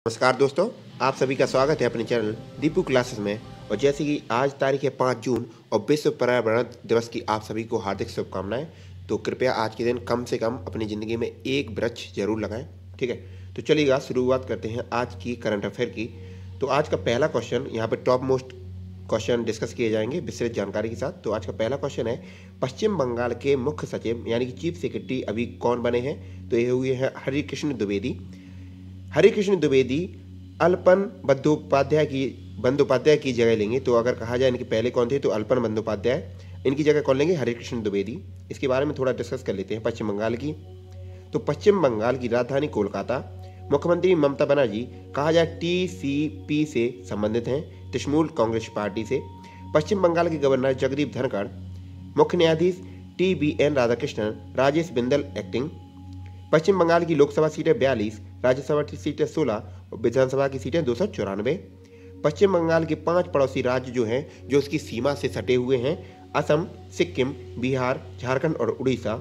नमस्कार दोस्तों, आप सभी का स्वागत है अपने चैनल दीपू क्लासेस में। और जैसे कि आज तारीख है 5 जून और विश्व पर्यावरण दिवस की आप सभी को हार्दिक शुभकामनाएं। तो कृपया आज के दिन कम से कम अपनी ज़िंदगी में एक वृक्ष जरूर लगाएं, ठीक है। तो चलिएगा शुरुआत करते हैं आज की करंट अफेयर की। तो आज का पहला क्वेश्चन, यहाँ पर टॉप मोस्ट क्वेश्चन डिस्कस किए जाएंगे विस्तृत जानकारी के साथ। तो आज का पहला क्वेश्चन है, पश्चिम बंगाल के मुख्य सचिव यानी कि चीफ सेक्रेटरी अभी कौन बने हैं? तो ये हुए हैं हरिकृष्ण द्विवेदी। हरिकृष्ण द्विवेदी अल्पन बंदोपाध्याय की जगह लेंगे। तो अगर कहा जाए इनके पहले कौन थे तो अल्पन बंदोपाध्याय, इनकी जगह कौन लेंगे? हरिकृष्ण द्विवेदी। इसके बारे में थोड़ा डिस्कस कर लेते हैं पश्चिम बंगाल की। तो पश्चिम बंगाल की राजधानी कोलकाता, मुख्यमंत्री ममता बनर्जी कहा जाए टीसीपी से संबंधित हैं, तृणमूल कांग्रेस पार्टी से। पश्चिम बंगाल के गवर्नर जगदीप धनखड़, मुख्य न्यायाधीश TBN राधाकृष्णन, राजेश बिंदल एक्टिंग। पश्चिम बंगाल की लोकसभा सीटें 42, राज्यसभा की सीटें 16 और विधानसभा की सीटें 294। पश्चिम बंगाल के 5 पड़ोसी राज्य जो हैं, जो उसकी सीमा से सटे हुए हैं, असम, सिक्किम, बिहार, झारखंड और उड़ीसा।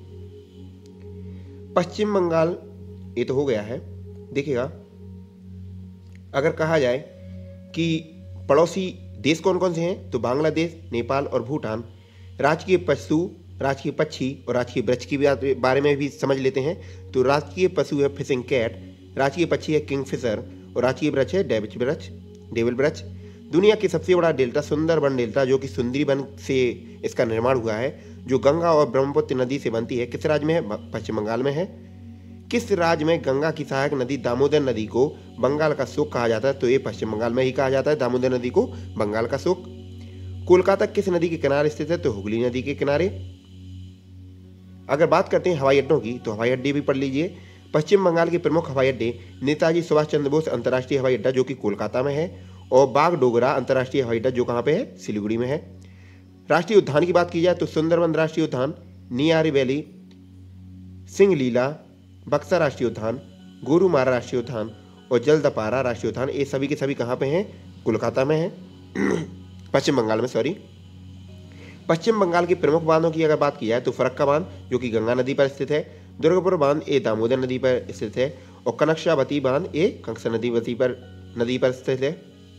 पश्चिम बंगाल ये तो हो गया है। देखिएगा, अगर कहा जाए कि पड़ोसी देश कौन कौन से हैं तो बांग्लादेश, नेपाल और भूटान। राजकीय पशु, राजकीय पक्षी और राजकीय वृक्ष के बारे में भी समझ लेते हैं। तो राजकीय पशु है फिशिंग कैट, राजकीय पक्षी है किंगफिशर और राजकीय वृक्ष है डेविल वृक्ष। दुनिया की सबसे बड़ा डेल्टा सुंदरबन डेल्टा, जो कि सुंदरीबन से इसका निर्माण हुआ है, जो गंगा और ब्रह्मपुत्र नदी से बनती है, किस राज्य में है? पश्चिम बंगाल में है। किस राज्य में गंगा की सहायक नदी दामोदर नदी को बंगाल का शोक कहा जाता है? तो ये पश्चिम बंगाल में ही कहा जाता है, दामोदर नदी को बंगाल का शोक। कोलकाता किस नदी के किनारे स्थित है? तो हुगली नदी के किनारे। अगर बात करते हैं हवाई अड्डों की, तो हवाई अड्डे भी पढ़ लीजिए। पश्चिम बंगाल के प्रमुख हवाई अड्डे नेताजी सुभाष चंद्र बोस अंतर्राष्ट्रीय हवाई अड्डा, जो कि कोलकाता में है, और बागडोगरा अंतर्राष्ट्रीय हवाई अड्डा, जो कहाँ पे है? सिलीगुड़ी में है। राष्ट्रीय उद्यान की बात की जाए तो सुंदरबन राष्ट्रीय उद्यान, नियारी वैली, सिंगलीला, बक्सा राष्ट्रीय उद्यान, गोरुमारा राष्ट्रीय उद्यान और जलदापारा राष्ट्रीय उद्यान, ये सभी के सभी कहाँ पे हैं? कोलकाता में है। पश्चिम बंगाल में, सॉरी। पश्चिम बंगाल के प्रमुख बांधों की अगर बात की जाए तो फरक्का बांध, जो कि गंगा नदी पर स्थित है, दुर्गापुर बांध ये दामोदर नदी पर स्थित है, और कनकशावती बांध ये कंसा नदी पर स्थित है।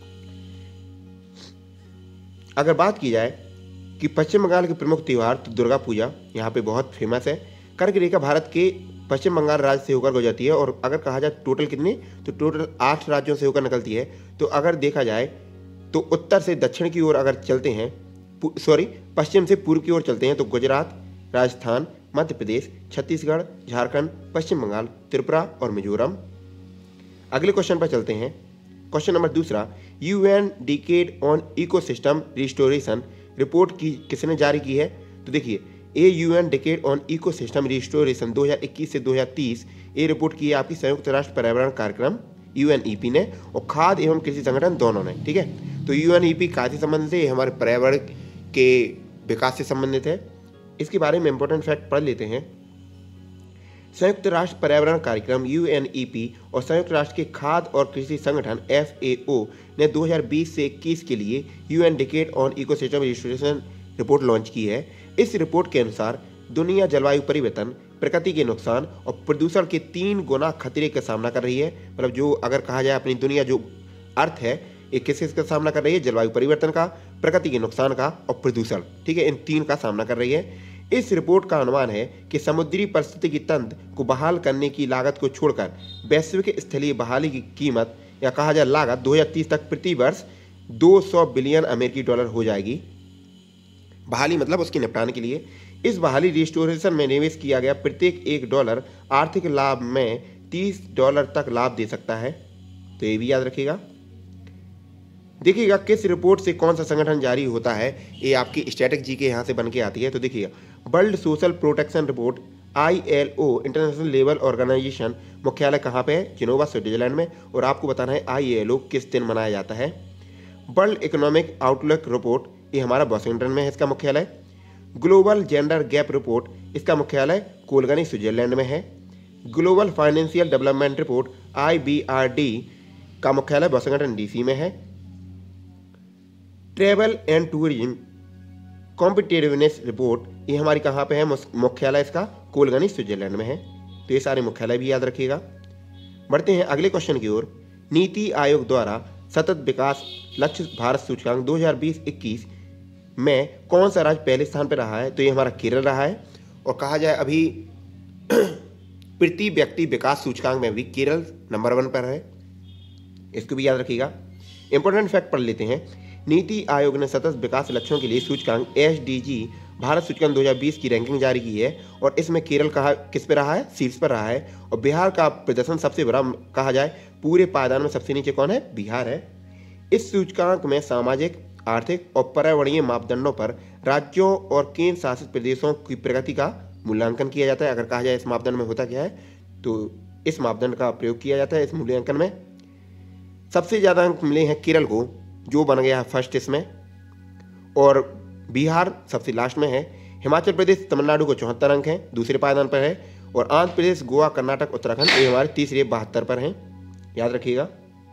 अगर बात की जाए कि पश्चिम बंगाल के प्रमुख त्योहार, तो दुर्गा पूजा यहाँ पे बहुत फेमस है। कर्क रेखा भारत के पश्चिम बंगाल राज्य से होकर गुजरती है, और अगर कहा जाए टोटल कितने, तो टोटल 8 राज्यों से होकर निकलती है। तो अगर देखा जाए तो उत्तर से दक्षिण की ओर अगर चलते हैं, पश्चिम से पूर्व की ओर चलते हैं, तो गुजरात, राजस्थान, मध्य प्रदेश, छत्तीसगढ़, झारखंड, पश्चिम बंगाल, त्रिपुरा और मिजोरम। अगले क्वेश्चन पर चलते हैं। क्वेश्चन नंबर दूसरा, UN decade on ecosystem restoration report की किसने जारी की है? तो देखिए, UN decade on ecosystem restoration 2021 से 2030 ये रिपोर्ट की है आपकी संयुक्त राष्ट्र पर्यावरण कार्यक्रम UNEP ने और खाद्य एवं कृषि संगठन दोनों ने, ठीक है। तो UNEP काफी संबंधित है, ये हमारे पर्यावरण के विकास से संबंधित है। इसके बारे में इंपॉर्टेंट फैक्ट पढ़ लेते हैं। संयुक्त राष्ट्र पर्यावरण कार्यक्रम UNEP और संयुक्त राष्ट्र के खाद्य और कृषि संगठन FAO ने 2020 से 21 के लिए UN decade on ecosystem restoration report launch की है। इस रिपोर्ट के अनुसार दुनिया जलवायु परिवर्तन, प्रकृति के नुकसान और प्रदूषण के 3 गुना खतरे का सामना कर रही है। मतलब जो अगर कहा जाए अपनी दुनिया जो अर्थ है, ये किसका सामना कर रही है? जलवायु परिवर्तन का, प्रकृति के नुकसान का और प्रदूषण, ठीक है, इन 3 का सामना कर रही है। इस रिपोर्ट का अनुमान है कि समुद्री पारिस्थितिकी तंत्र को बहाल करने की लागत को छोड़कर वैश्विक स्थलीय बहाली की कीमत या कहा जाए लागत 2030 तक प्रति वर्ष $200 बिलियन हो जाएगी। बहाली मतलब उसके निपटान के लिए। इस बहाली रिस्टोरेशन में निवेश किया गया प्रत्येक $1 आर्थिक लाभ में $30 तक लाभ दे सकता है। तो ये भी याद रखिएगा। देखिएगा किस रिपोर्ट से कौन सा संगठन जारी होता है, ये आपकी स्टैटिक जी के यहाँ से बन के आती है। तो देखिएगा, world social protection report ILO international labour organisation मुख्यालय कहाँ पे है? जिनोवा, स्विट्जरलैंड में। और आपको बताना है ILO किस दिन मनाया जाता है। वर्ल्ड इकोनॉमिक आउटलुक रिपोर्ट ये हमारा वाशिंगटन में है, इसका मुख्यालय। ग्लोबल जेंडर गैप रिपोर्ट, इसका मुख्यालय कोलगनी, स्विट्जरलैंड में है। Global financial development report IBRD का मुख्यालय वाशिंगटन DC में है। Travel and tourism competitiveness report ये हमारी कहाँ पे है? मुख्यालय इसका कोलगनी, स्विट्जरलैंड में है। तो ये सारे मुख्यालय भी याद रखिएगा। बढ़ते हैं अगले क्वेश्चन की ओर। नीति आयोग द्वारा सतत विकास लक्ष्य भारत सूचकांक 2020-21 में कौन सा राज्य पहले स्थान पर रहा है? तो ये हमारा केरल रहा है। और कहा जाए अभी प्रति व्यक्ति विकास सूचकांक में भी केरल नंबर 1 पर है, इसको भी याद रखिएगा। इंपॉर्टेंट फैक्ट पढ़ लेते हैं। नीति आयोग ने सतत विकास लक्ष्यों के लिए सूचकांक SDG भारत सूचकांक 2020 की रैंकिंग जारी की है और इसमें केरल किस पे रहा है? शीर्ष पर रहा है। और बिहार का प्रदर्शन सबसे बुरा कहा जाए, पूरे पायदान में सबसे नीचे कौन है? बिहार है। इस सूचकांक में सामाजिक, आर्थिक और पर्यावरणीय मापदंडों पर राज्यों और केंद्र शासित प्रदेशों की प्रगति का मूल्यांकन किया जाता है। अगर कहा जाए इस मापदंड में होता क्या है, तो इस मापदंड का प्रयोग किया जाता है इस मूल्यांकन में। सबसे ज़्यादा अंक मिले हैं केरल को, जो बन गया है फर्स्ट इसमें, और बिहार सबसे लास्ट में है। हिमाचल प्रदेश, तमिलनाडु को 74 अंक हैं, दूसरे पायदान पर है। और आंध्र प्रदेश, गोवा, कर्नाटक, उत्तराखंड ये हमारे तीसरे 72 पर हैं, याद रखिएगा।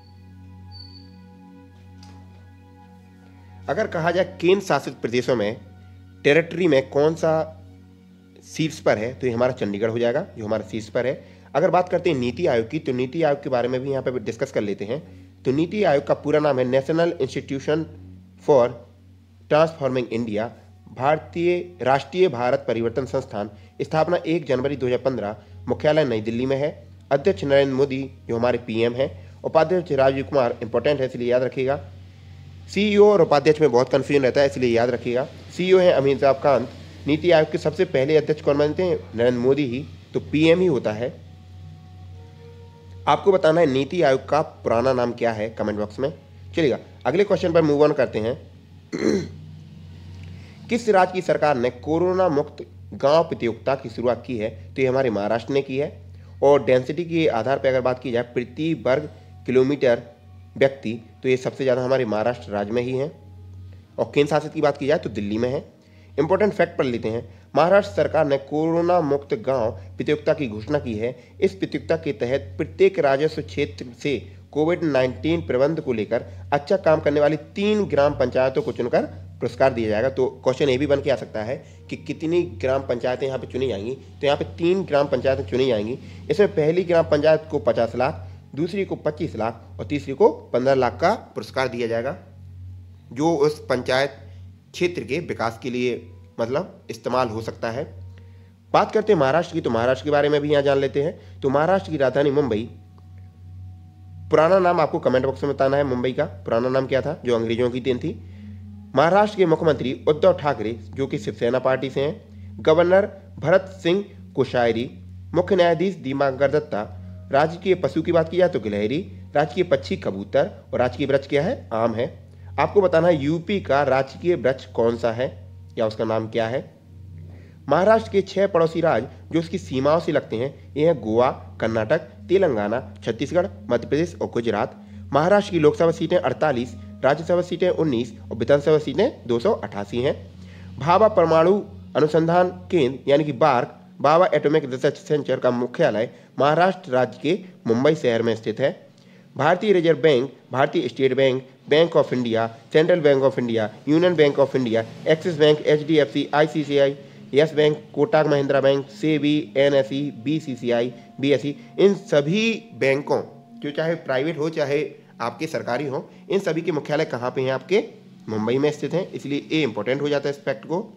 अगर कहा जाए केंद्र शासित प्रदेशों में, टेरिटरी में कौन सा शीर्ष पर है, तो ये हमारा चंडीगढ़ हो जाएगा, जो हमारा शीर्ष पर है। अगर बात करते हैं नीति आयोग की, तो नीति आयोग के बारे में भी यहाँ पे डिस्कस कर लेते हैं। तो नीति आयोग का पूरा नाम है national institution for transforming India, राष्ट्रीय भारत परिवर्तन संस्थान। स्थापना 1 जनवरी 2015, मुख्यालय नई दिल्ली में है। अध्यक्ष नरेंद्र मोदी जो हमारे PM हैं, उपाध्यक्ष राजीव कुमार, इंपॉर्टेंट है इसलिए याद रखिएगा। CEO और उपाध्यक्ष में बहुत कन्फ्यूजन रहता है, इसलिए याद रखिएगा। CEO है अमिताभ कांत। नीति आयोग के सबसे पहले अध्यक्ष कौन बनते हैं? नरेंद्र मोदी ही, तो PM ही होता है। आपको बताना है नीति आयोग का पुराना नाम क्या है, कमेंट बॉक्स में। चलिएगा अगले क्वेश्चन पर मूव ऑन करते हैं। किस राज्य की सरकार ने कोरोना मुक्त गांव प्रतियोगिता की शुरुआत की है? तो ये हमारे महाराष्ट्र ने की है। और डेंसिटी के आधार पर अगर बात की जाए प्रति वर्ग किलोमीटर व्यक्ति, तो ये सबसे ज़्यादा हमारे महाराष्ट्र राज्य में ही हैं। और केंद्र शासित की बात की जाए तो दिल्ली में है। इंपॉर्टेंट फैक्ट पढ़ लेते हैं। महाराष्ट्र सरकार ने कोरोना मुक्त गांव प्रतियोगिता की घोषणा की है। इस प्रतियोगिता के तहत प्रत्येक राजस्व क्षेत्र से कोविड-19 प्रबंधन को लेकर अच्छा काम करने वाली 3 ग्राम पंचायतों को चुनकर पुरस्कार दिया जाएगा। तो क्वेश्चन ये भी बन के आ सकता है कि कितनी ग्राम पंचायतें यहाँ पे चुनी जाएंगी, तो यहाँ पे 3 ग्राम पंचायतें चुनी जाएंगी। इसमें पहली ग्राम पंचायत को 50 लाख, दूसरी को 25 लाख और तीसरी को 15 लाख का पुरस्कार दिया जाएगा, जो उस पंचायत क्षेत्र के विकास के लिए मतलब इस्तेमाल हो सकता है। बात करते हैं महाराष्ट्र की, तो महाराष्ट्र के बारे में भी यहाँ जान लेते हैं। तो महाराष्ट्र की राजधानी मुंबई, पुराना नाम आपको कमेंट बॉक्स में बताना है। मुंबई का पुराना नाम क्या था, जो अंग्रेजों की देन थी। महाराष्ट्र के मुख्यमंत्री उद्धव ठाकरे, जो कि शिवसेना पार्टी से हैं। गवर्नर भरत सिंह कोश्यारी। मुख्य न्यायाधीश दिवाकर दत्ता। राजकीय पशु की बात की जाए तो गिलहरी। राजकीय पक्षी कबूतर। और राजकीय वृक्ष क्या है? आम है। आपको बताना है यूपी का राजकीय वृक्ष कौन सा है या उसका नाम क्या है। महाराष्ट्र के 6 पड़ोसी राज्य जो उसकी सीमाओं से लगते हैं, ये हैं गोवा, कर्नाटक, तेलंगाना, छत्तीसगढ़, मध्य प्रदेश और गुजरात। महाराष्ट्र की लोकसभा सीटें 48, राज्यसभा सीटें 19 और विधानसभा सीटें 288 हैं। भाभा परमाणु अनुसंधान केंद्र यानी कि BARC, Bhabha atomic research centre का मुख्यालय महाराष्ट्र राज्य के मुंबई शहर में स्थित है। भारतीय रिजर्व बैंक, भारतीय state bank, bank of India, central bank of India, union bank of India, axis bank, HDFC, ICICI, yes bank, Kotak Mahindra bank, SEBI, NSE, BCCI, BSE, इन सभी बैंकों, जो चाहे प्राइवेट हो चाहे आपके सरकारी हो, इन सभी के मुख्यालय कहाँ पे हैं? आपके मुंबई में स्थित हैं। इसलिए ये इंपॉर्टेंट हो जाता है इस फैक्ट को।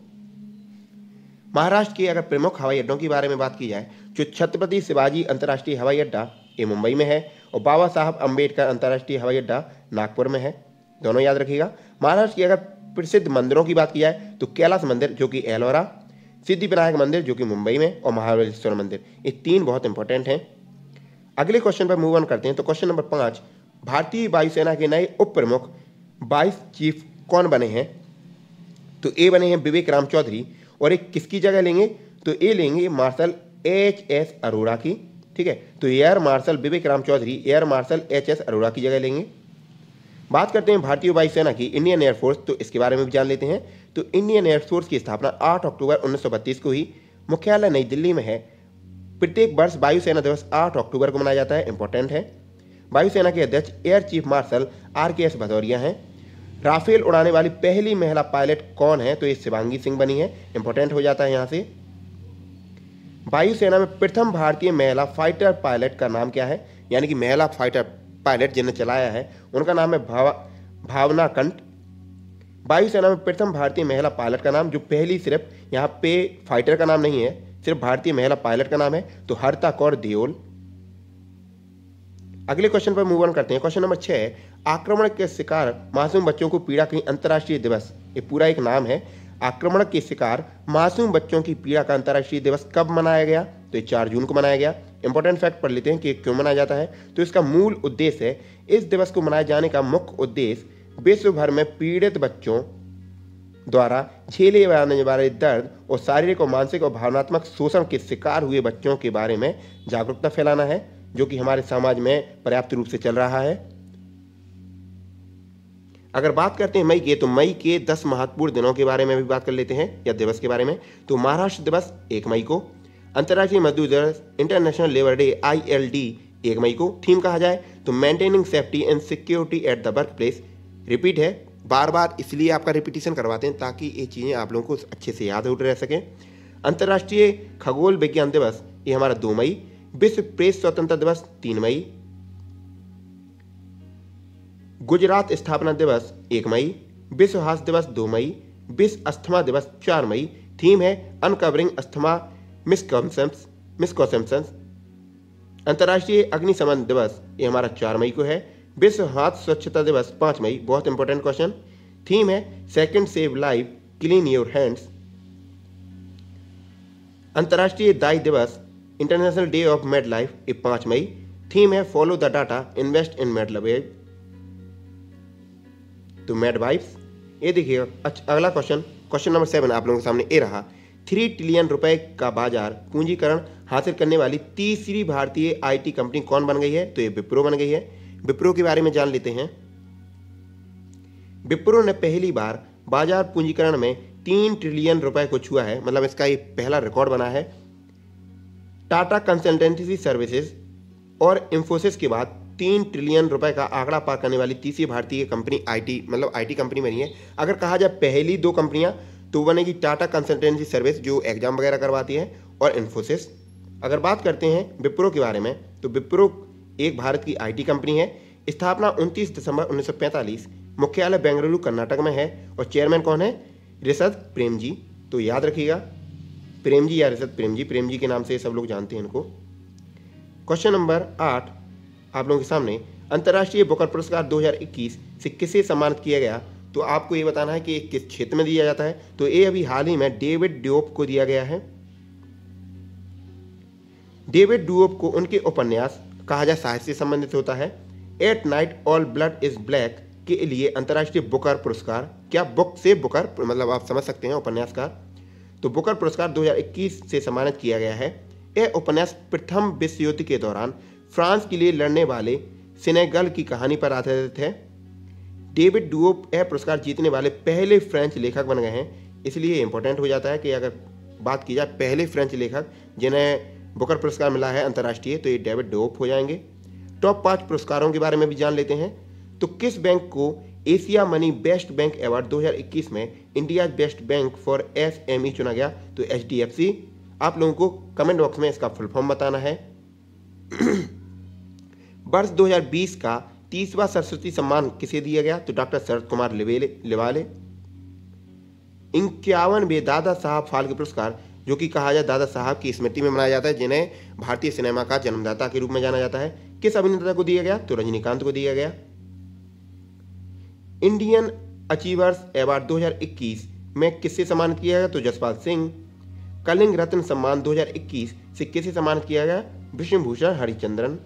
महाराष्ट्र के अगर प्रमुख हवाई अड्डों की बारे में बात की जाए, जो छत्रपति शिवाजी अंतर्राष्ट्रीय हवाई अड्डा ये मुंबई में है और बाबा साहब अम्बेडकर अंतर्राष्ट्रीय हवाई अड्डा नागपुर में है, दोनों याद रखिएगा। महाराष्ट्र की अगर प्रसिद्ध मंदिरों की बात की जाए तो कैलाश मंदिर जो कि एलोरा, सिद्धिविनायक मंदिर जो कि मुंबई में और महाबलेश्वर मंदिर, ये 3 बहुत इंपॉर्टेंट हैं। अगले क्वेश्चन पर मूव ऑन करते हैं। तो क्वेश्चन नंबर 5, भारतीय वायुसेना के नए उप प्रमुख वाइस चीफ कौन बने हैं? तो ए बने हैं विवेक राम चौधरी। और एक किसकी जगह लेंगे? तो ए लेंगे मार्शल HS अरोड़ा की। ठीक है, तो air marshal Vivek Ram Chaudhary air marshal HS Arora की जगह लेंगे। बात करते हैं भारतीय वायुसेना की, इंडियन एयरफोर्स, तो इसके बारे में भी जान लेते हैं। तो इंडियन एयरफोर्स की स्थापना 8 अक्टूबर 1932 को हुई। मुख्यालय नई दिल्ली में है। प्रत्येक वर्ष वायुसेना दिवस 8 अक्टूबर को मनाया जाता है, इंपॉर्टेंट है। वायुसेना के अध्यक्ष air chief marshal RKS Bhadauria हैं। राफेल उड़ाने वाली पहली महिला पायलट कौन है? तो ये शिवांगी सिंह बनी है, इंपॉर्टेंट हो जाता है यहाँ से। वायुसेना में प्रथम भारतीय महिला फाइटर पायलट का नाम क्या है? यानी कि महिला फाइटर पायलट जिन्हें चलाया है उनका नाम है भावना कंठ। वायुसेना में प्रथम भारतीय महिला पायलट का नाम, जो पहली, सिर्फ यहाँ पे फाइटर का नाम नहीं है, सिर्फ भारतीय महिला पायलट का नाम है, तो हर्ता कौर देओल। अगले क्वेश्चन पर मूव ऑन करते हैं। क्वेश्चन नंबर 6, आक्रमण के शिकार मासूम बच्चों को पीड़ा की अंतर्राष्ट्रीय दिवस, ये पूरा एक नाम है। आक्रमण के शिकार मासूम बच्चों की पीड़ा का अंतर्राष्ट्रीय दिवस कब मनाया गया? तो ये 4 जून को मनाया गया। इंपॉर्टेंट फैक्ट पढ़ लेते हैं कि क्यों मनाया जाता है। तो इसका मूल उद्देश्य है, इस दिवस को मनाए जाने का मुख्य उद्देश्य विश्व भर में पीड़ित बच्चों द्वारा झेले जाने वाले दर्द और शारीरिक और मानसिक और भावनात्मक शोषण के शिकार हुए बच्चों के बारे में जागरूकता फैलाना है, जो कि हमारे समाज में पर्याप्त रूप से चल रहा है। अगर बात करते हैं मई के, तो मई के 10 महत्वपूर्ण दिनों के बारे में भी बात कर लेते हैं, या दिवस के बारे में। तो महाराष्ट्र दिवस 1 मई को, अंतर्राष्ट्रीय मजदूर दिवस इंटरनेशनल लेबर डे ILD 1 मई को। थीम कहा जाए तो maintaining safety and security at the work place. Repeat है, बार बार इसलिए आपका रिपीटिशन करवाते हैं ताकि ये चीज़ें आप लोगों को अच्छे से याद हो रह सकें। अंतर्राष्ट्रीय खगोल विज्ञान दिवस ये हमारा 2 मई। विश्व प्रेस स्वतंत्रता दिवस 3 मई। गुजरात स्थापना दिवस 1 मई। विश्व हास्य दिवस 2 मई। विश्व अस्थमा दिवस 4 मई। थीम है अनकवरिंग अस्थमा मिसकॉन्सेप्शंस। अंतर्राष्ट्रीय अग्निशमन दिवस ये हमारा 4 मई को है। विश्व हाथ स्वच्छता दिवस 5 मई, बहुत इंपॉर्टेंट क्वेश्चन। थीम है second save life clean your hands. अंतर्राष्ट्रीय दाई दिवस international day of midwife ये 5 मई। थीम है follow the data invest in midwife, तो मेड वाइफ्स। ये देखिएगा अगला क्वेश्चन, क्वेश्चन नंबर 7 आप लोगों के सामने ये रहा। 3 ट्रिलियन रुपए का बाजार पूंजीकरण हासिल करने वाली तीसरी भारतीय IT कंपनी कौन बन गई है? तो ये विप्रो बन गई है। विप्रो के बारे में जान लेते हैं। विप्रो ने पहली बार बाजार पूंजीकरण में 3 ट्रिलियन रुपए को छुआ है, मतलब इसका ये पहला रिकॉर्ड बना है। टाटा कंसल्टेंसी सर्विसेज और इंफोसिस के बाद 3 ट्रिलियन रुपए का आंकड़ा पार करने वाली तीसरी भारतीय कंपनी IT कंपनी बनी है। अगर कहा जाए पहली 2 कंपनियां तो बनेगी टाटा कंसल्टेंसी सर्विस जो एग्जाम वगैरह करवाती है, और इन्फोसिस। अगर बात करते हैं विप्रो के बारे में, तो विप्रो एक भारत की IT कंपनी है। स्थापना 29 दिसंबर 1945, मुख्यालय बेंगलुरु कर्नाटक में है, और चेयरमैन कौन है? ऋषभ प्रेम जी। तो याद रखिएगा, प्रेम जी या ऋषभ प्रेम जी के नाम से सब लोग जानते हैं इनको। क्वेश्चन नंबर 8 आप लोगों के सामने, अंतर्राष्ट्रीय बुकर पुरस्कार 2021 से किसे सम्मानित किया गया? तो आपको ये बताना है कि किस क्षेत्र में दिया जाता है। तो ये अभी हाल ही में डेविड ड्यूप को दिया गया है। डेविड ड्यूप को उनके उपन्यास कहा जाए साहित्य से संबंधित होता है। At night all blood is black के लिए अंतर्राष्ट्रीय बुकर पुरस्कार, क्या बुक से बुकर मतलब आप समझ सकते हैं उपन्यासकार, तो बुकर पुरस्कार 2021 से सम्मानित किया गया है। यह उपन्यास प्रथम विश्व युद्ध के दौरान फ्रांस के लिए लड़ने वाले सेनेगल की कहानी पर आधारित है। डेविड ड्यूप यह पुरस्कार जीतने वाले पहले फ्रेंच लेखक बन गए हैं, इसलिए इंपॉर्टेंट हो जाता है कि अगर बात की जाए पहले फ्रेंच लेखक जिन्हें बुकर पुरस्कार मिला है अंतर्राष्ट्रीय, तो ये डेविड ड्यूप हो जाएंगे। टॉप 5 पुरस्कारों के बारे में भी जान लेते हैं। तो किस बैंक को Asia money best bank award 2021 में India best bank for SME चुना गया? तो HDFC। आप लोगों को कमेंट बॉक्स में इसका फुल फॉर्म बताना है। वर्ष 2020 का 30वां सरस्वती सम्मान किसे दिया गया? तो डॉक्टर शरद कुमार लिवाले। 51वें दादा साहब फाल्के पुरस्कार, जो कि कहा जाए दादा साहब की स्मृति में मनाया जाता है, जिन्हें भारतीय सिनेमा का जन्मदाता के रूप में जाना जाता है, किस अभिनेता को दिया गया? तो रजनीकांत को दिया गया। इंडियन अचीवर्स अवार्ड 2021 में किससे सम्मानित किया गया? तो जसपाल सिंह। कलिंग रत्न सम्मान 2021 से किसे सम्मानित किया गया? विष्णुभूषण हरिचंद्रन।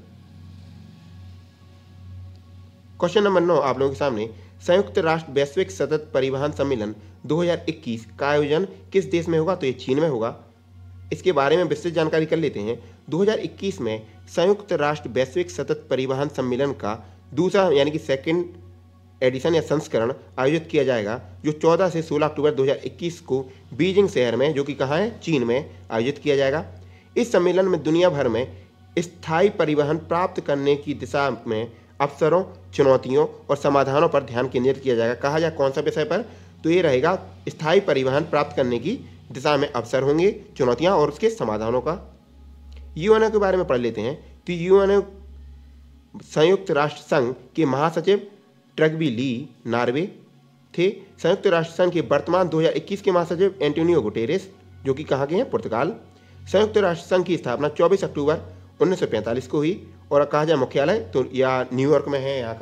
क्वेश्चन नंबर 9 आप लोगों के सामने, संयुक्त राष्ट्र वैश्विक सतत परिवहन सम्मेलन 2021 का आयोजन किस देश में होगा? तो ये चीन में होगा। इसके बारे में विस्तृत जानकारी कर लेते हैं। 2021 में संयुक्त राष्ट्र वैश्विक सतत परिवहन सम्मेलन का दूसरा यानी कि सेकंड एडिशन या संस्करण आयोजित किया जाएगा, जो 14 से 16 अक्टूबर 2021 को बीजिंग शहर में, जो कि कहाँ है? चीन में आयोजित किया जाएगा। इस सम्मेलन में दुनिया भर में स्थायी परिवहन प्राप्त करने की दिशा में अवसरों, चुनौतियों और समाधानों पर ध्यान केंद्रित किया जाएगा। कहा जाए कौन सा विषय पर? तो ये रहेगा स्थायी परिवहन प्राप्त करने की दिशा में अवसर होंगे, चुनौतियां और उसके समाधानों का। यूएनओ के बारे में पढ़ लेते हैं। तो यूएनओ संयुक्त राष्ट्र संघ के महासचिव ट्रगबी ली नॉर्वे थे। संयुक्त राष्ट्र संघ के वर्तमान 2021 के महासचिव एंटोनियो गुटेरेस, जो कि कहाँ के हैं, पुर्तगाल। संयुक्त राष्ट्र संघ की स्थापना 24 अक्टूबर 1945 को हुई और कहा जाए मुख्यालय तो या न्यूयॉर्क में है यहाँ का।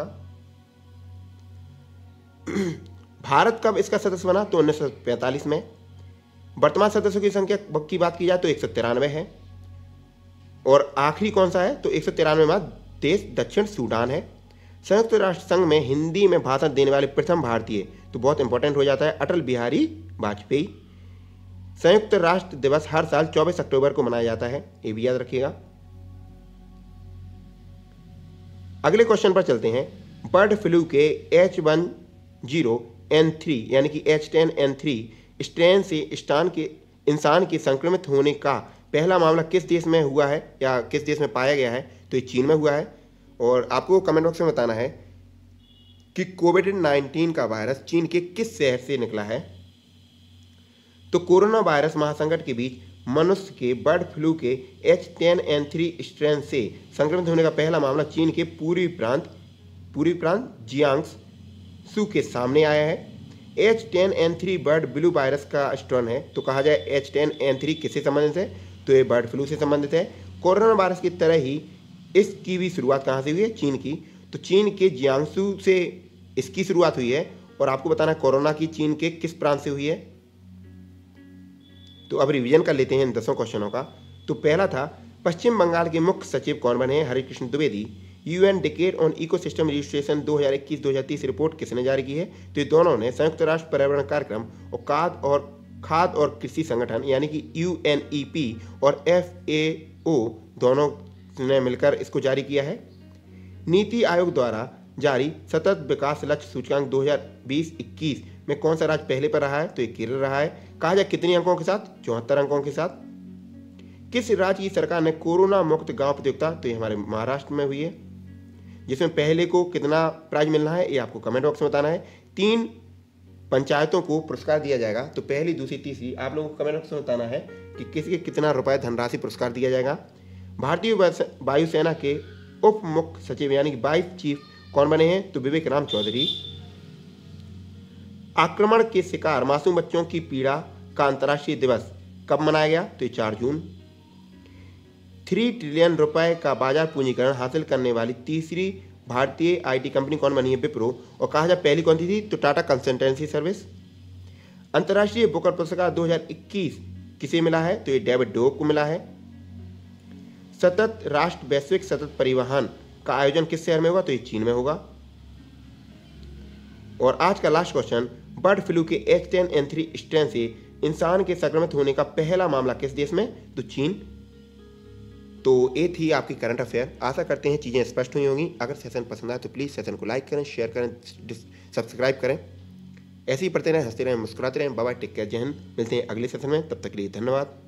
भारत कब इसका सदस्य बना, तो 1945 में। वर्तमान सदस्यों की संख्या की बात की जाए तो 193 है। और आखिरी कौन सा है, तो 193वां देश दक्षिण सूडान है। संयुक्त राष्ट्र संघ में हिंदी में भाषण देने वाले प्रथम भारतीय, तो बहुत इंपॉर्टेंट हो जाता है, अटल बिहारी वाजपेयी। संयुक्त राष्ट्र दिवस हर साल 24 अक्टूबर को मनाया जाता है, ये भी याद रखिएगा। अगले क्वेश्चन पर चलते हैं। बर्ड फ्लू के H10N3 यानी कि H10N3 स्ट्रेन से इंसान के संक्रमित होने का पहला मामला किस देश में हुआ है या किस देश में पाया गया है, तो ये चीन में हुआ है। और आपको कमेंट बॉक्स में बताना है कि कोविड-19 का वायरस चीन के किस शहर से निकला है। तो कोरोना वायरस महासंकट के बीच मनुष्य के बर्ड फ्लू के H10N3 स्ट्रेन से संक्रमित होने का पहला मामला चीन के पूर्वी प्रांत जियांगसू के सामने आया है। H10N3 बर्ड फ्लू वायरस का स्ट्रेन है, तो कहा जाए H10N3 किससे संबंधित है, तो ये बर्ड फ्लू से संबंधित है। कोरोना वायरस की तरह ही इसकी भी शुरुआत कहाँ से हुई है, चीन की। तो चीन के जियांगसू से इसकी शुरुआत हुई है। और आपको बताना है कोरोना की चीन के किस प्रांत से हुई है। तो अब रिवीजन कर लेते हैं इन 10 क्वेश्चनों का। तो पहला था पश्चिम बंगाल के मुख्य सचिव कौन बने हैं, Harikrishna Dwivedi. UN decade on ecosystem registration 2021-2030 report किसने जारी की है, तो ये दोनों ने संयुक्त राष्ट्र पर्यावरण कार्यक्रम और खाद्य और कृषि संगठन यानी कि UNEP और FAO दोनों ने मिलकर इसको जारी किया है। नीति आयोग द्वारा जारी सतत विकास लक्ष्य सूचकांक 2020-21 में कौन सा राज्य पहले पर रहा है, तो ये केरल रहा है। कहा जाए कितने अंकों के साथ, 74 अंकों के साथ। किस राज्य की सरकार ने कोरोना मुक्त गांव प्रतियोगिता, तो ये हमारे महाराष्ट्र में हुई है, जिसमें पहले को कितना प्राइज मिलना है ये आपको कमेंट बॉक्स में बताना है। 3 पंचायतों को पुरस्कार दिया जाएगा, तो पहली, दूसरी, तीसरी आप लोगों को कमेंट बॉक्स में बताना है कि किसके कितना रुपए धनराशि पुरस्कार दिया जाएगा। भारतीय वायुसेना के उप मुख्य सचिव यानी कि वाइस चीफ कौन बने हैं, तो विवेक राम चौधरी। आक्रमण के शिकार मासूम बच्चों की पीड़ा का अंतर्राष्ट्रीय दिवस कब मनाया गया, तो 4 जून। 3 ट्रिलियन रुपए का बाजार पूंजीकरण हासिल करने वाली तीसरी भारतीय IT कंपनी कौन बनी है, विप्रो। और कहा जाए पहली कौन सी थी, तो टाटा कंसल्टेंसी सर्विस। अंतर्राष्ट्रीय बुकर पुरस्कार 2021 किसे मिला है, तो ये डेविड डोक को मिला है। सतत राष्ट्र वैश्विक सतत परिवहन का आयोजन किस शहर में होगा, तो ये चीन में होगा। और आज का लास्ट क्वेश्चन, बर्ड फ्लू के H10N3 स्ट्रेन से इंसान के संक्रमित होने का पहला मामला किस देश में, तो चीन। तो ये थी आपकी करंट अफेयर। आशा करते हैं चीज़ें स्पष्ट हुई होंगी। अगर सेशन पसंद आए तो प्लीज़ सेशन को लाइक करें, शेयर करें, सब्सक्राइब करें। ऐसे ही पढ़ते रहें, हंसते रहें, मुस्कुराते रहें। बाय बाय, टेक केयर, जय हिंद। मिलते हैं अगले सेशन में, तब तक के लिए धन्यवाद।